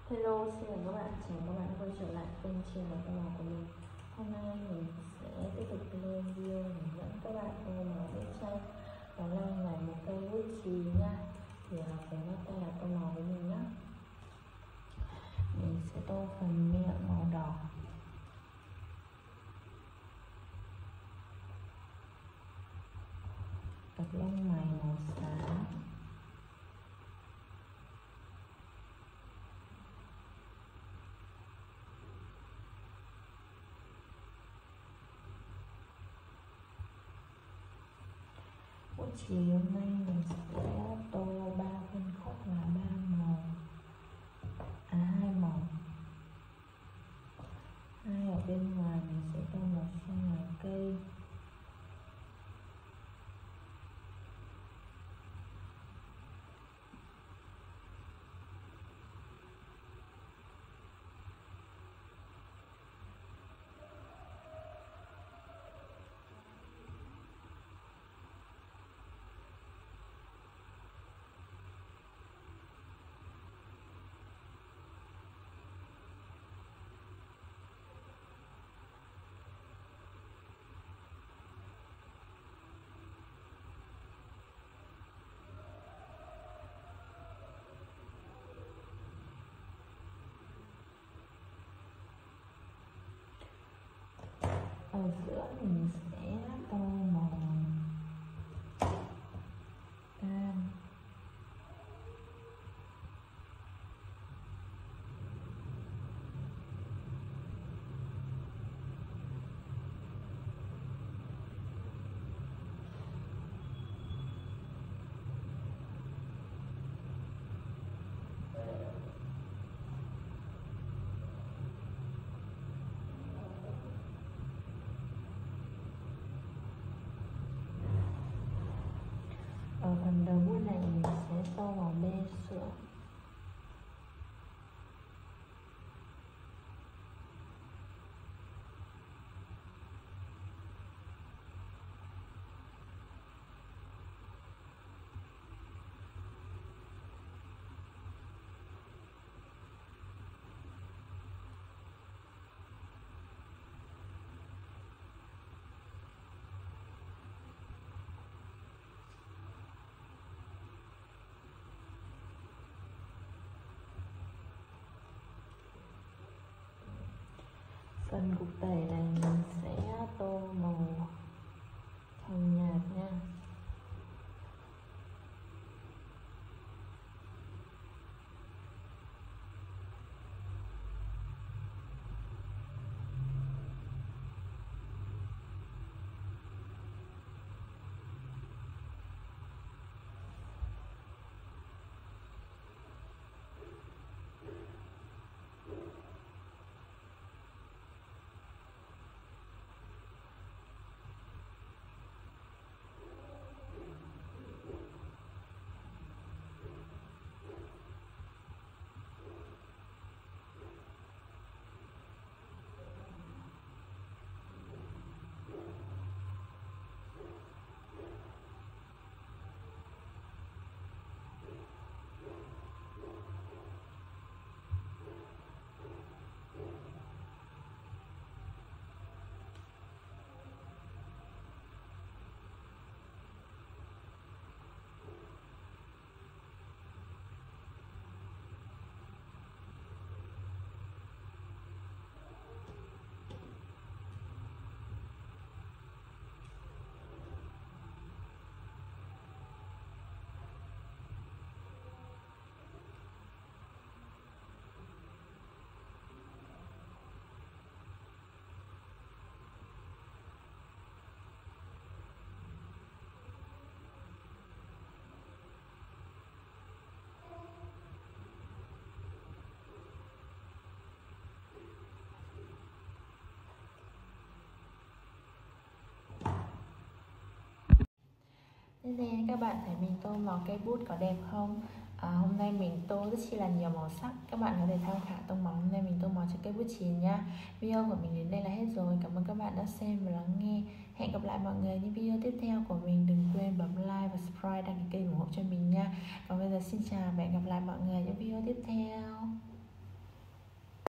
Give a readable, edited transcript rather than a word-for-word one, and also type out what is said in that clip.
Hello, xin chào các bạn đã quay trở lại kênh Chìa và Tô Màu của mình. Hôm nay mình sẽ tiếp tục lên video hướng dẫn các bạn tô màu bức tranh, đó là ngoài một cây bút chì nha. Thì phải bắt tay là tô màu với mình nhé. Mình sẽ tô phần miệng màu đỏ, cặp lông mày màu xám, bút chì hôm nay mình sẽ tô 3 phân khúc là 3 màu, hai màu. Hai ở bên ngoài mình sẽ tô một phần ngoài cây. Ở giữa mình sẽ tô màu cam. Ở phần đầu bút này mình sẽ tô màu be sữa. Phần cục tẩy này mình sẽ tô màu hồng nhạt nha. Thế nên các bạn thấy mình tô màu cây bút có đẹp không? Hôm nay mình tô rất chi là nhiều màu sắc. Các bạn có thể tham khảo tông màu hôm nay mình tô màu cho cây bút chì nha. Video của mình đến đây là hết rồi. Cảm ơn các bạn đã xem và lắng nghe. Hẹn gặp lại mọi người những video tiếp theo của mình. Đừng quên bấm like và subscribe, đăng ký kênh ủng hộ cho mình nha. Còn bây giờ xin chào và hẹn gặp lại mọi người những video tiếp theo.